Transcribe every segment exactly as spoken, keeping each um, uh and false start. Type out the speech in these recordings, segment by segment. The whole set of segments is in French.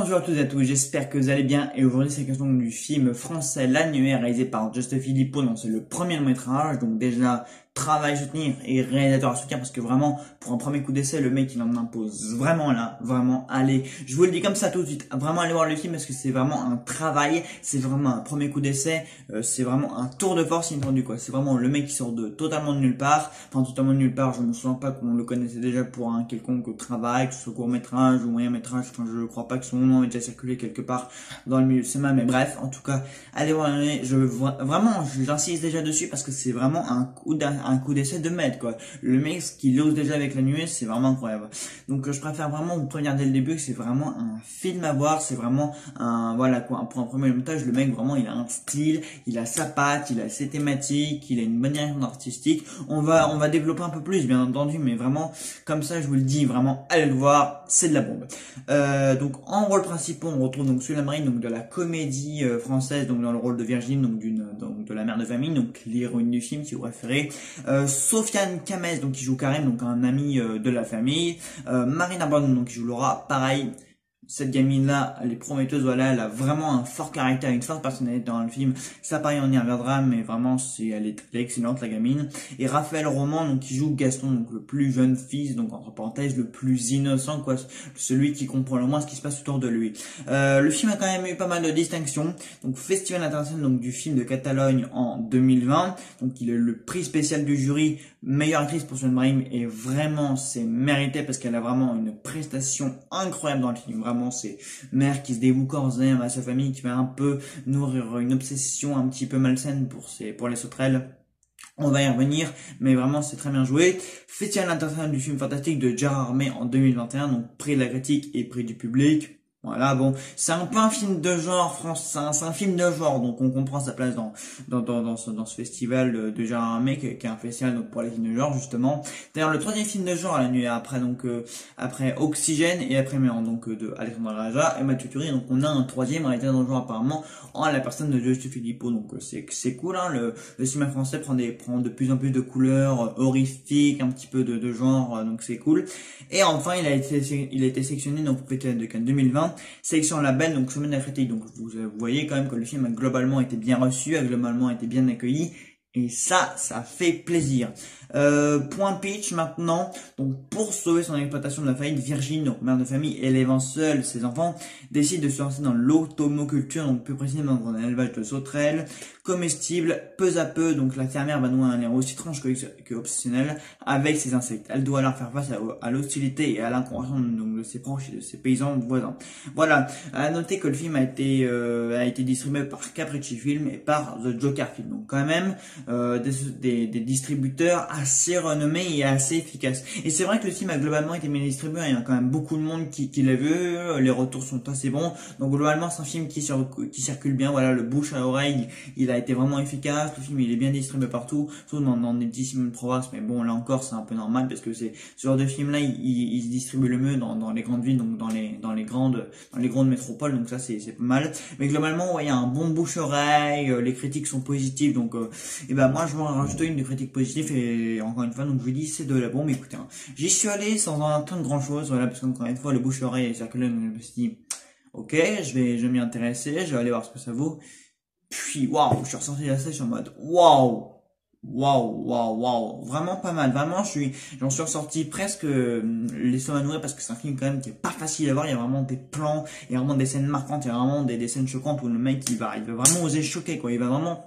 Bonjour à tous et à tous, j'espère que vous allez bien et aujourd'hui c'est question du film français L'Annuaire réalisé par Juste Philippot, donc c'est le premier long métrage, donc déjà travail à soutenir et réalisateur à soutenir parce que vraiment pour un premier coup d'essai le mec il en impose vraiment là, vraiment allez, je vous le dis comme ça tout de suite, vraiment allez voir le film parce que c'est vraiment un travail, c'est vraiment un premier coup d'essai, euh, c'est vraiment un tour de force inattendu quoi, c'est vraiment le mec qui sort de totalement de nulle part, enfin totalement de nulle part, je me souviens pas qu'on le connaissait déjà pour un quelconque travail, que ce soit court métrage ou moyen métrage, enfin je crois pas que son nom ait déjà circulé quelque part dans le milieu de cinéma, mais bref, en tout cas, allez voir, je vraiment, j'insiste déjà dessus parce que c'est vraiment un coup d'un un coup d'essai de maître quoi. Le mec ce qu'il ose déjà avec La Nuée, c'est vraiment incroyable. Donc je préfère vraiment vous prévenir dès le début que c'est vraiment un film à voir, c'est vraiment un voilà quoi, pour un premier montage, le mec vraiment il a un style, il a sa patte, il a ses thématiques, il a une bonne direction artistique. On va on va développer un peu plus bien entendu, mais vraiment comme ça je vous le dis, vraiment allez le voir, c'est de la bombe. Euh, donc en rôle principal, on retrouve donc Sophia Marine, donc de la comédie euh, française, donc dans le rôle de Virginie, donc d'une donc de la mère de famille, donc l'héroïne du film si vous préférez. Euh, Sofiane Kamès, donc qui joue Karim, donc un ami euh, de la famille. Euh, Marine Arbonne, donc qui joue Laura, pareil. Cette gamine-là, elle est prometteuse, voilà, elle a vraiment un fort caractère, une forte personnalité dans le film. Ça, pareil, on y reviendra, mais vraiment, c'est, elle est, elle est excellente, la gamine. Et Raphaël Roman, donc, qui joue Gaston, donc, le plus jeune fils, donc, entre parenthèses, le plus innocent, quoi, celui qui comprend le moins ce qui se passe autour de lui. Euh, le film a quand même eu pas mal de distinctions. Donc, Festival international, donc, du film de Catalogne en deux mille vingt. Donc, il a le prix spécial du jury, meilleure actrice pour Sophia Marine, et vraiment, c'est mérité parce qu'elle a vraiment une prestation incroyable dans le film, vraiment. C'est mère qui se dévoue corps et âme à sa famille, qui va un peu nourrir une obsession un petit peu malsaine pour ses, pour les sauterelles. On va y revenir, mais vraiment c'est très bien joué. Festival international du film fantastique de Gérard Armé en deux mille vingt et un, donc prix de la critique et prix du public. Voilà, bon, c'est un peu un film de genre français, c'est un, un film de genre, donc on comprend sa place dans dans dans, dans ce dans ce festival de, de Gérard Armé, qui, qui est un festival donc pour les films de genre justement. D'ailleurs le troisième film de genre à La Nuée, après donc euh, après Oxygène et après Méran, donc euh, de Alexandre Raja et Mathieu Turi, donc on a un troisième réalisateur de genre apparemment en la personne de Juste Philippot, donc euh, c'est c'est cool, hein, le, le cinéma français prend des prend de plus en plus de couleurs euh, horrifiques, un petit peu de, de genre, euh, donc c'est cool. Et enfin il a été il a été sélectionné donc pour Festival de Cannes deux mille vingt. Sélection label, donc semaine de la critique, donc vous, vous voyez quand même que le film a globalement été bien reçu, a globalement été bien accueilli, et ça, ça fait plaisir. Euh, point pitch maintenant, donc pour sauver son exploitation de la faillite, Virginie, donc mère de famille, élevant seule ses enfants, décide de se lancer dans l'automoculture, donc plus précisément dans un élevage de sauterelles comestibles. Peu à peu, donc la fermière va nouer un lien aussi étrange que, que obsessionnel avec ses insectes. Elle doit alors faire face à, à l'hostilité et à l'incompréhension de ses proches et de ses paysans voisins. Voilà, à noter que le film a été euh, a été distribué par Capricci Film et par The Joker Film, donc quand même euh, des, des, des distributeurs assez renommés et assez efficaces. Et c'est vrai que le film a globalement été bien distribué, il y a quand même beaucoup de monde qui, qui l'a vu, les retours sont assez bons, donc globalement c'est un film qui, sur, qui circule bien, voilà, le bouche à oreille, il a été vraiment efficace, le film il est bien distribué partout, surtout dans, dans des petits films de province, mais bon là encore c'est un peu normal parce que c'est ce genre de film là il, il, il se distribue le mieux dans, dans les grandes villes, donc dans les dans les grandes dans les grandes métropoles, donc ça c'est c'est pas mal. Mais globalement ouais, il y a un bon bouche-oreille, euh, les critiques sont positives, donc euh, et ben moi je vais en rajouter une de critiques positives et encore une fois donc je vous dis c'est de la bombe. Écoutez, hein, j'y suis allé sans en attendre grand chose, voilà, parce qu'encore une fois le bouche-oreille est circulé, donc je me suis dit ok, je vais je vais m'y intéresser, je vais aller voir ce que ça vaut. Puis waouh, je suis ressorti de la salle, je suis en mode waouh, waouh, waouh, waouh, vraiment pas mal, vraiment je suis, j'en suis ressorti presque euh, les sommes à nourrir parce que c'est un film quand même qui est pas facile à voir, il y a vraiment des plans, il y a vraiment des scènes marquantes, il y a vraiment des, des scènes choquantes où le mec il va, il va vraiment oser choquer quoi, il va vraiment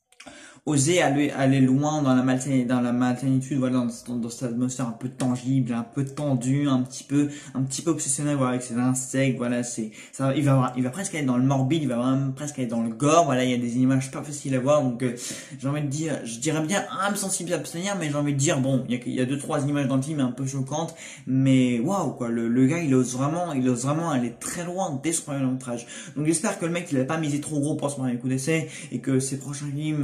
oser aller aller loin dans la malsainitude, dans la malsainitude, voilà, dans, dans cette atmosphère un peu tangible, un peu tendue, un petit peu un petit peu obsessionnel, voilà, avec ses insectes, voilà, c'est ça, il va il va presque aller dans le morbide, il va vraiment presque aller dans le gore, voilà, il y a des images pas faciles à voir, donc euh, j'ai envie de dire, je dirais bien âme sensible à abstenir, mais j'ai envie de dire bon, il y a il y a deux trois images dans le film un peu choquantes, mais waouh quoi, le le gars il ose vraiment, il ose vraiment aller très loin dès son premier long métrage. Donc j'espère que le mec il a pas misé trop gros pour ce premier coup d'essai et que ses prochains films seront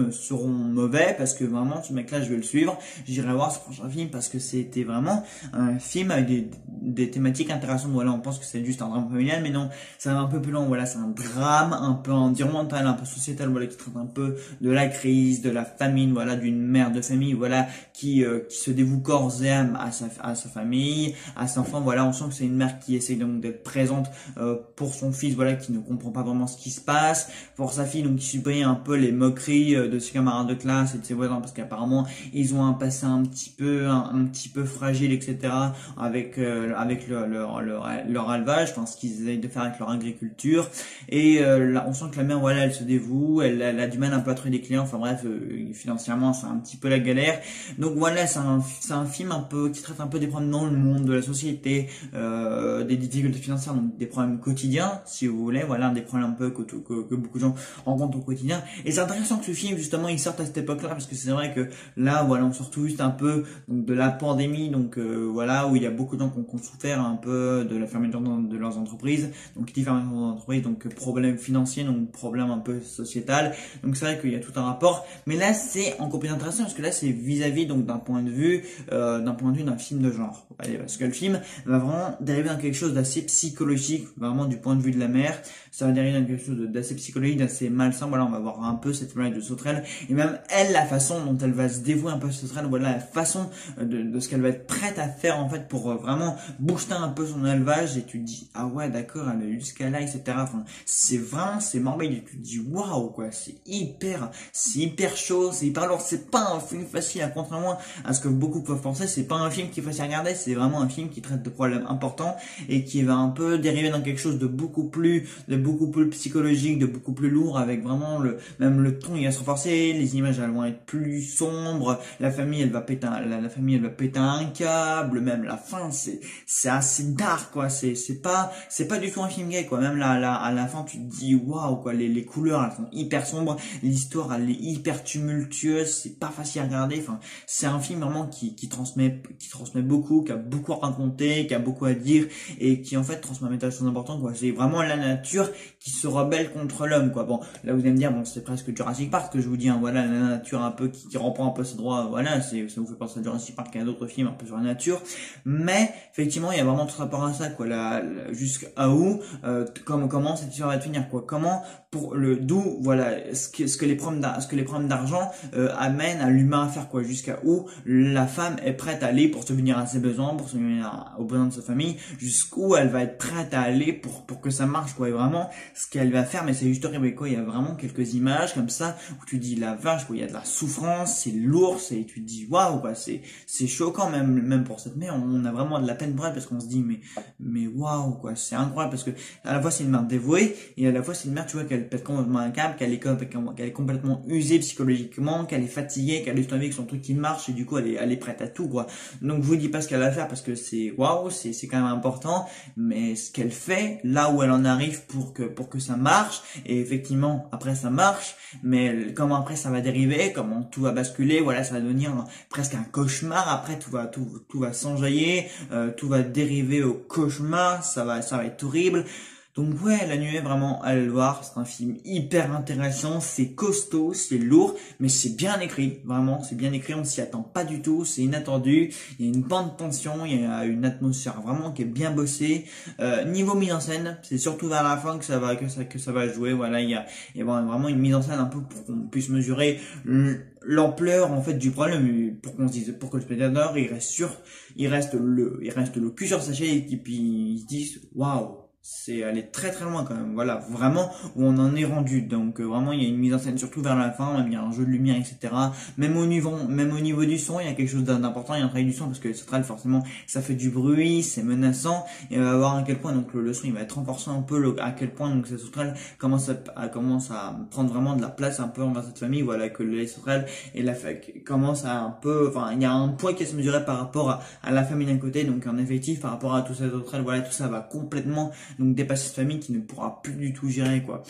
mauvais, parce que vraiment ce mec là je vais le suivre, j'irai voir ce prochain film parce que c'était vraiment un film avec des, des thématiques intéressantes. Voilà, on pense que c'est juste un drame familial, mais non, c'est un peu plus long. Voilà, c'est un drame un peu environnemental, un peu sociétal, voilà, qui traite un peu de la crise, de la famine, voilà, d'une mère de famille, voilà, qui euh, qui se dévoue corps et âme à sa à sa famille, à ses enfants. Voilà, on sent que c'est une mère qui essaye donc d'être présente euh, pour son fils, voilà, qui ne comprend pas vraiment ce qui se passe, pour sa fille, donc qui subit un peu les moqueries euh, de ses camarades de classe et de ses voisins, parce qu'apparemment ils ont un passé un petit peu un, un petit peu fragile, et cetera, avec euh, avec leur, leur leur leur élevage, enfin ce qu'ils essayent de faire avec leur agriculture. Et euh, là, on sent que la mère, voilà, elle se dévoue, elle, elle a du mal un peu à trouver des clients, enfin bref, euh, financièrement c'est un petit peu la galère. Donc voilà, c'est un c'est un film un peu qui traite un peu des problèmes dans le monde, de la société, euh, des difficultés financières, donc des problèmes quotidiens, si vous voulez, voilà, des problèmes un peu que, que, que beaucoup de gens rencontrent au quotidien. Et c'est intéressant que ce film, justement, il sorte à cette époque-là, parce que c'est vrai que là, voilà, on sort tout juste un peu donc, de la pandémie, donc euh, voilà, où il y a beaucoup de gens qui ont, qui ont souffert un peu de la fermeture de leurs entreprises, donc qui dit fermeture d'entreprise, donc problème financier, donc problème un peu sociétal. Donc c'est vrai qu'il y a tout un rapport, mais là c'est encore plus intéressant parce que là c'est vis-à-vis donc d'un point de vue euh, d'un point de vue d'un film de genre. Allez, parce que le film va vraiment dériver dans quelque chose d'assez psychologique, vraiment du point de vue de la mère. Ça va dériver dans quelque chose d'assez psychologique, d'assez malsain. Voilà, on va voir un peu cette image de sauterelle, et même elle, la façon dont elle va se dévouer un peu à sauterelle, voilà, la façon de, de ce qu'elle va être prête à faire en fait pour euh, vraiment booster un peu son élevage. Et tu te dis ah ouais, d'accord, elle a eu jusqu'à là, et cetera. Enfin, c'est vraiment, c'est morbide, et tu te dis waouh quoi, c'est hyper, c'est hyper chaud, c'est hyper lourd. C'est pas un film facile, à contrairement à ce que beaucoup peuvent penser, c'est pas un film qui est facile à regarder, c'est vraiment un film qui traite de problèmes importants et qui va un peu dériver dans quelque chose de beaucoup plus, de beaucoup plus psychologique, de beaucoup plus lourd, avec vraiment le, même le ton il va se renforcer, les images elles vont être plus sombres, la famille elle va péter un, la, la famille elle va péter un câble, même la fin c'est, c'est assez dark quoi, c'est, c'est pas, c'est pas du tout un film gay quoi, même là, là, à la fin tu te dis waouh quoi, les, les couleurs elles sont hyper sombres, l'histoire elle est hyper tumultueuse, c'est pas facile à regarder, enfin, c'est un film vraiment qui, qui transmet, qui transmet beaucoup, qui a beaucoup à raconter, qui a beaucoup à dire, et qui en fait transmet un message très important quoi. C'est vraiment la nature qui se rebelle contre l'homme quoi. Bon, là vous allez me dire bon c'est presque Jurassic Park que je vous dis, hein, voilà, la nature un peu qui, qui reprend un peu ses droits, voilà, c'est, ça vous fait penser à Jurassic Park et à d'autres films un peu sur la nature, mais effectivement il y a vraiment tout rapport à ça quoi, la, la, jusqu'à où, euh, comment, comment cette histoire va finir quoi, comment pour le, d'où voilà ce que, ce que les problèmes d'argent, ce que les problèmes d'argent euh, amènent à l'humain à faire quoi, jusqu'à où la femme est prête à aller pour subvenir à ses besoins, pour subvenir aux besoins de sa famille, jusqu'où elle va être prête à aller pour pour que ça marche quoi. Et vraiment ce qu'elle va faire, mais c'est juste horrible quoi, il y a vraiment quelques images comme ça où tu dis la vache quoi, il y a de la souffrance, c'est lourd, c'est, tu te dis waouh quoi, c'est c'est choquant même même pour cette mère, on a vraiment de la peine pour elle parce qu'on se dit mais mais waouh quoi, c'est incroyable parce que à la fois c'est une mère dévouée et à la fois c'est une mère tu vois qu'elle pète complètement un câble, qu'elle est qu'elle est complètement usée psychologiquement, qu'elle est fatiguée, qu'elle a juste envie que son truc qui marche et du coup elle est elle est prête à tout quoi. Donc je vous dis pas ce qu'elle va faire parce que c'est waouh, c'est c'est quand même important, mais ce qu'elle fait, là où elle en arrive pour que pour que ça marche, et effectivement après ça marche, mais comment après ça va dériver, comment tout va basculer, voilà, ça va devenir presque un cauchemar, après tout va tout tout va s'enjailler, euh, tout va dériver au cauchemar, ça va ça va être horrible. Donc ouais, La Nuée, vraiment, allez le voir, c'est un film hyper intéressant, c'est costaud, c'est lourd, mais c'est bien écrit, vraiment, c'est bien écrit, on s'y attend pas du tout, c'est inattendu, il y a une bande tension, il y a une atmosphère vraiment qui est bien bossée. Euh, niveau mise en scène, c'est surtout vers la fin que ça va que ça que ça va jouer, voilà, il y a, il y a vraiment une mise en scène un peu pour qu'on puisse mesurer l'ampleur en fait du problème, pour qu'on se dise, pour que le spectateur il reste sûr, il reste le il reste le cul sur sa chaise et puis il se dise waouh, c'est aller très très loin quand même, voilà, vraiment où on en est rendu. Donc euh, vraiment il y a une mise en scène surtout vers la fin, même il y a un jeu de lumière, etc. Même au niveau même au niveau du son, il y a quelque chose d'important, il y a un travail du son parce que Sauterelle forcément ça fait du bruit, c'est menaçant, et on va voir à quel point donc le, le son il va être renforcé un peu, le, à quel point donc cette Sauterelle commence à, à commence à prendre vraiment de la place un peu envers cette famille, voilà, que les Sauterelles et la commence à un peu, enfin il y a un poids qui est mesuré par rapport à, à la famille d'un côté, donc en effectif par rapport à tout cette Sauterelle, voilà, tout ça va complètement donc dépasser cette famille qui ne pourra plus du tout gérer quoi.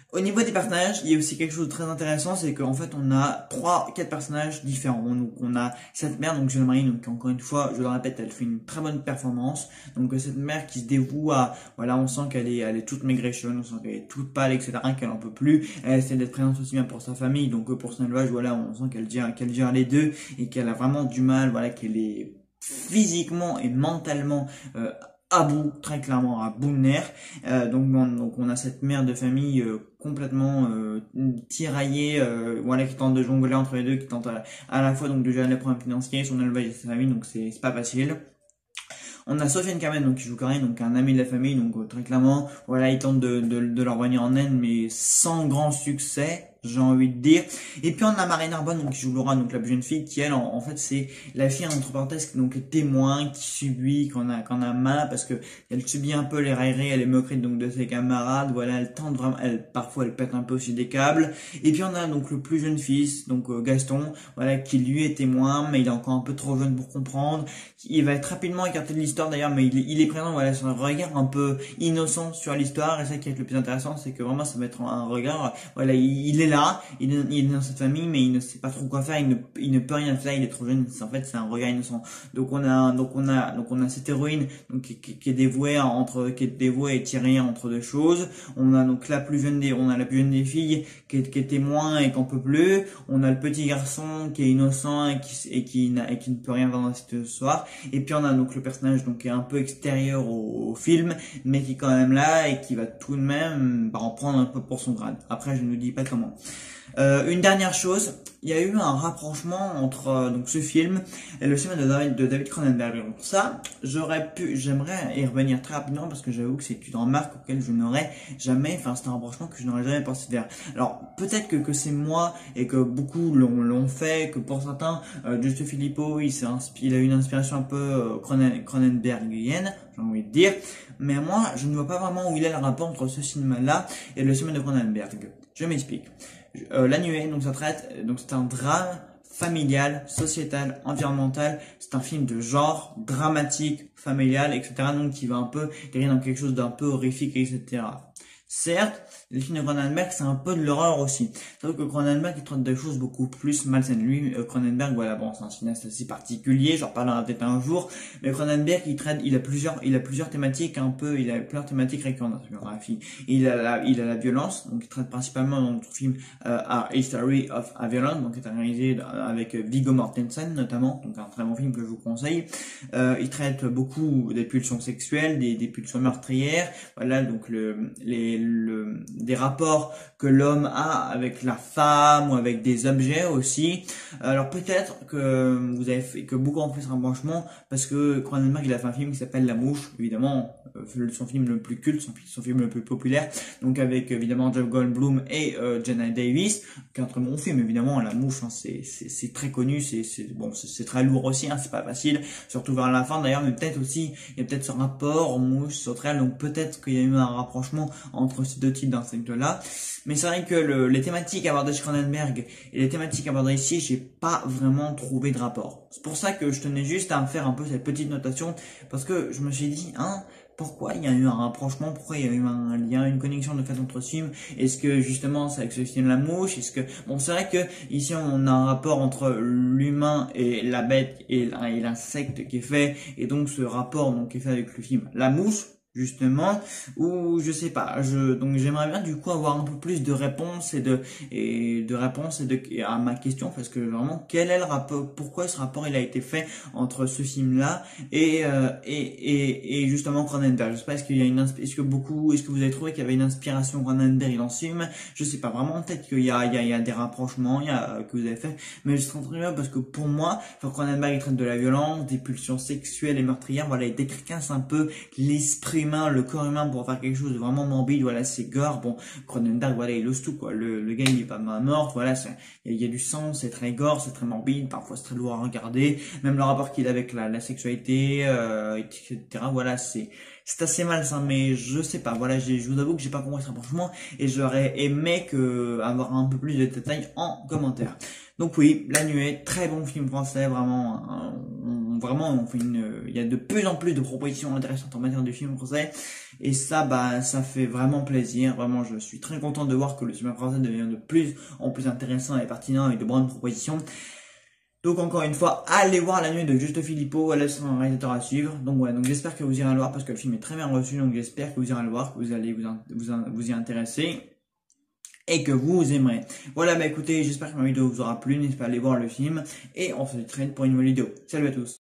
Au niveau des personnages, il y a aussi quelque chose de très intéressant, c'est qu'en fait on a trois, quatre personnages différents. Donc on a cette mère, donc Jeune Marie, donc encore une fois, je le répète, elle fait une très bonne performance. Donc cette mère qui se dévoue à, voilà, on sent qu'elle est, elle est toute maigrechonne, on sent qu'elle est toute pâle, et cetera, qu'elle en peut plus. Elle essaie d'être présente aussi bien pour sa famille, donc pour son élevage, voilà, on sent qu'elle gère, qu'elle gère les deux et qu'elle a vraiment du mal, voilà, qu'elle est physiquement et mentalement euh, à bout, très clairement à bout de nerfs. Euh, donc, bon, donc on a cette mère de famille euh, complètement euh, tiraillée, euh, voilà, qui tente de jongler entre les deux, qui tente à, à la fois donc de gérer les problèmes financiers, son élevage et sa famille, donc c'est c'est pas facile. On a Sofiane Kamen, donc qui joue Karin, donc un ami de la famille, donc euh, très clairement, voilà, il tente de, de, de leur venir en aide, mais sans grand succès, j'ai envie de dire. Et puis on a Marine Arbonne, donc qui joue Laura, donc la plus jeune fille, qui elle, en, en fait, c'est la fille entre parenthèses, donc est témoin, qui subit, qu'on a, qu'on a mal, parce que elle subit un peu les railleries, elle est moquerie donc de ses camarades, voilà, elle tente vraiment, elle, parfois elle pète un peu aussi des câbles. Et puis on a donc le plus jeune fils, donc euh, Gaston, voilà, qui lui est témoin, mais il est encore un peu trop jeune pour comprendre. Il va être rapidement écarté de l'histoire d'ailleurs, mais il est, il est présent, voilà, sur un regard un peu innocent sur l'histoire, et ça qui est le plus intéressant, c'est que vraiment ça va être un regard, voilà, il, il est là, il est, il est dans cette famille, mais il ne sait pas trop quoi faire, il ne, il ne peut rien faire, il est trop jeune, en fait c'est un regard innocent. Donc on a, donc on a, donc on a cette héroïne, donc qui, qui, qui est dévouée entre, qui est dévouée et tirée entre deux choses. On a donc la plus jeune des, on a la plus jeune des filles, qui est, qui est témoin et qu'on peut plus. On a le petit garçon qui est innocent et qui, et qui n'a, et qui ne peut rien voir dans cette histoire. Et puis on a donc le personnage donc qui est un peu extérieur au, au film, mais qui est quand même là et qui va tout de même bah, en prendre un peu pour son grade. Après je ne vous dis pas comment. Euh, une dernière chose, il y a eu un rapprochement entre euh, donc ce film et le film de David, de David Cronenberg. Donc ça, j'aurais pu, j'aimerais y revenir très rapidement parce que j'avoue que c'est une remarque auquel je n'aurais jamais, enfin c'est un rapprochement que je n'aurais jamais pensé faire. Alors peut-être que, que c'est moi et que beaucoup l'ont, l'ont fait, que pour certains, euh, Giusto Filippo, il, s'est il a eu une inspiration un peu euh, Cronen, Cronenbergienne, j'ai envie de dire, mais moi je ne vois pas vraiment où il est le rapport entre ce cinéma-là et le cinéma de Cronenberg. Je m'explique. Euh, La Nuée, donc ça traite, donc c'est un drame familial, sociétal, environnemental. C'est un film de genre, dramatique, familial, et cetera. Donc qui va un peu derrière dans quelque chose d'un peu horrifique, et cetera. Certes, les films de Cronenberg, c'est un peu de l'horreur aussi. Sauf que Cronenberg, il traite des choses beaucoup plus malsaines. Lui, euh, Cronenberg, voilà, bon, c'est un cinéaste assez particulier, j'en reparlerai peut-être un jour, mais Cronenberg, il traite, il a plusieurs, il a plusieurs thématiques un peu, il a plusieurs thématiques récurrentes dans sa biographie. Il a la, il a la violence, donc il traite principalement dans notre film, euh, A History of a Violence, donc qui est réalisé avec Viggo Mortensen, notamment, donc un très bon film que je vous conseille. Euh, il traite beaucoup des pulsions sexuelles, des, des pulsions meurtrières, voilà, donc le, les, Le, des rapports que l'homme a avec la femme ou avec des objets aussi. Alors peut-être que vous avez fait, que beaucoup ont fait ce rapprochement parce que Cronenberg il a fait un film qui s'appelle La Mouche, évidemment son film le plus culte, son, son film le plus populaire, donc avec évidemment Jeff Goldblum et euh, Jenna Davis, qui est un très bon film évidemment. La Mouche, hein, c'est c'est c'est très connu, c'est c'est bon, c'est très lourd aussi, hein, c'est pas facile, surtout vers la fin d'ailleurs, mais peut-être aussi il y a peut-être ce rapport Mouche sauterelle, donc peut-être qu'il y a eu un rapprochement entre ces deux types d'insectes-là. Mais c'est vrai que le, les thématiques abordées chez Cronenberg et les thématiques abordées ici, j'ai pas vraiment trouvé de rapport. C'est pour ça que je tenais juste à me faire un peu cette petite notation, parce que je me suis dit, hein, pourquoi il y a eu un rapprochement, pourquoi il y a eu un lien, une connexion de fait entre ce film? Est-ce que justement c'est avec ce film La Mouche? Est-ce que bon, c'est vrai que ici on a un rapport entre l'humain et la bête et l'insecte qui est fait, et donc ce rapport donc qui est fait avec le film La Mouche, justement, ou je sais pas, je donc j'aimerais bien du coup avoir un peu plus de réponses et de et de réponses et de et à ma question, parce que vraiment quel est le rapport, pourquoi ce rapport il a été fait entre ce film là et euh, et, et et justement Cronenberg. Je sais pas, est-ce qu'il y a une est-ce que beaucoup est-ce que vous avez trouvé qu'il y avait une inspiration Cronenberg dans ce film? Je sais pas vraiment, peut-être qu'il y a il y a il y a des rapprochements il y a que vous avez fait, mais je serais très bien parce que pour moi, enfin, Cronenberg il traite de la violence, des pulsions sexuelles et meurtrières, voilà, il détricasse un peu l'esprit humain, le corps humain pour faire quelque chose de vraiment morbide, voilà, c'est gore. Bon, Cronenberg, voilà, il ose tout, quoi. Le, le gars, il est pas mort, voilà, il y, y a du sang, c'est très gore, c'est très morbide, parfois c'est très lourd à regarder, même le rapport qu'il a avec la, la sexualité, euh, et cetera, voilà, c'est, c'est assez malsain, mais je sais pas, voilà, je vous avoue que j'ai pas compris ce rapprochement, et j'aurais aimé que, avoir un peu plus de détails en commentaire. Donc oui, La Nuée, très bon film français, vraiment, hein, on vraiment, on fait une, il y a de plus en plus de propositions intéressantes en matière de films français. Et ça, bah, ça fait vraiment plaisir. Vraiment, je suis très content de voir que le cinéma français devient de plus en plus intéressant et pertinent avec de bonnes propositions. Donc encore une fois, allez voir La Nuit de Juste Filippo, elle est un réalisateur à suivre. Donc ouais, donc j'espère que vous irez le voir parce que le film est très bien reçu, donc j'espère que vous irez le voir, que vous allez vous, vous, vous y intéresser et que vous aimerez. Voilà, bah écoutez, j'espère que ma vidéo vous aura plu, n'hésitez pas à aller voir le film et on se dit très vite pour une nouvelle vidéo. Salut à tous.